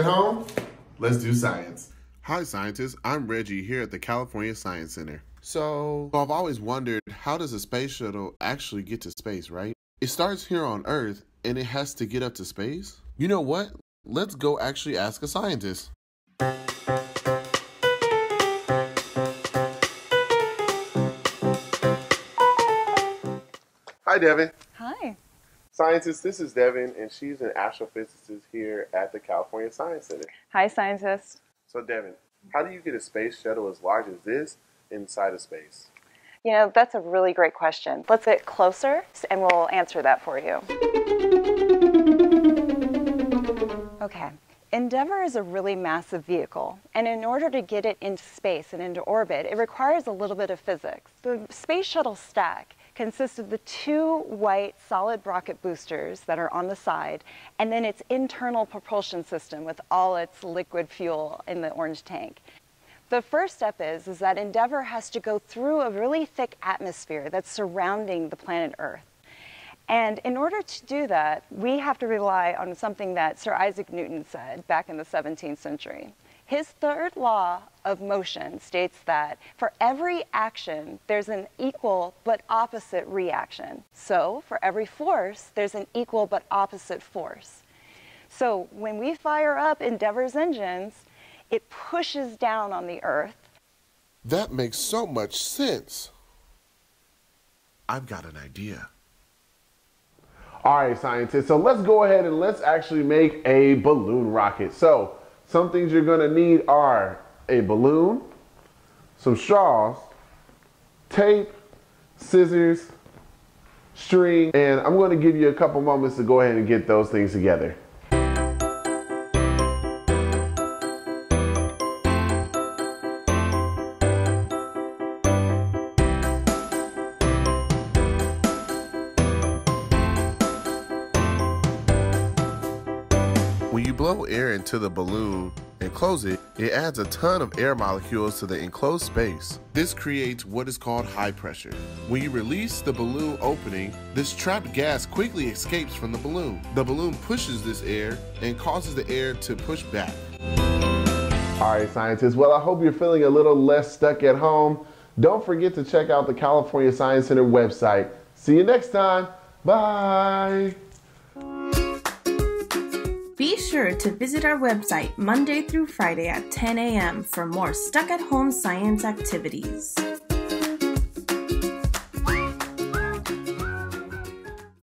home? Let's do science. Hi scientists, I'm Reggie here at the California Science Center. So I've always wondered, how does a space shuttle actually get to space, right? It starts here on Earth and it has to get up to space? You know what? Let's go actually ask a scientist. Hi Devin. Hi. Scientist, this is Devin, and she's an astrophysicist here at the California Science Center. Hi, scientist. So Devin, how do you get a space shuttle as large as this inside of space? You know, that's a really great question. Let's get closer and we'll answer that for you. Okay. Endeavour is a really massive vehicle, and in order to get it into space and into orbit, it requires a little bit of physics. The space shuttle stack consists of the two white solid rocket boosters that are on the side, and then its internal propulsion system with all its liquid fuel in the orange tank. The first step is that Endeavour has to go through a really thick atmosphere that's surrounding the planet Earth. And in order to do that, we have to rely on something that Sir Isaac Newton said back in the 17th century. His third law of motion states that for every action, there's an equal but opposite reaction. So for every force, there's an equal but opposite force. So when we fire up Endeavour's engines, it pushes down on the Earth. That makes so much sense. I've got an idea. All right, scientists, so let's go ahead and let's actually make a balloon rocket. So some things you're gonna need are a balloon, some straws, tape, scissors, string, and I'm gonna give you a couple moments to go ahead and get those things together. When you blow air into the balloon and close it, it adds a ton of air molecules to the enclosed space. This creates what is called high pressure. When you release the balloon opening, this trapped gas quickly escapes from the balloon. The balloon pushes this air and causes the air to push back. All right, scientists, well, I hope you're feeling a little less stuck at home. Don't forget to check out the California Science Center website. See you next time. Bye. Be sure to visit our website Monday through Friday at 10 a.m. for more stuck-at-home science activities.